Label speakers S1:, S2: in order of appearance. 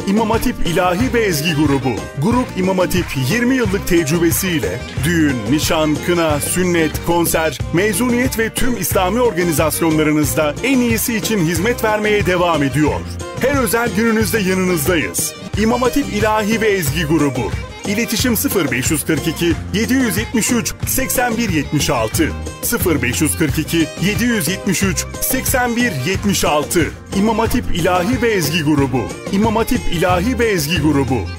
S1: İmam Hatip İlahi ve Ezgi Grubu. Grup İmam Hatip 20 yıllık tecrübesiyle düğün, nişan, kına, sünnet, konser, mezuniyet ve tüm İslami organizasyonlarınızda en iyisi için hizmet vermeye devam ediyor. Her özel gününüzde yanınızdayız. İmam Hatip İlahi ve Ezgi Grubu. İletişim 0542 773 81 76 0542 773 81 76. İmam Hatip İlahi ve Ezgi Grubu. İmam Hatip İlahi ve Ezgi Grubu.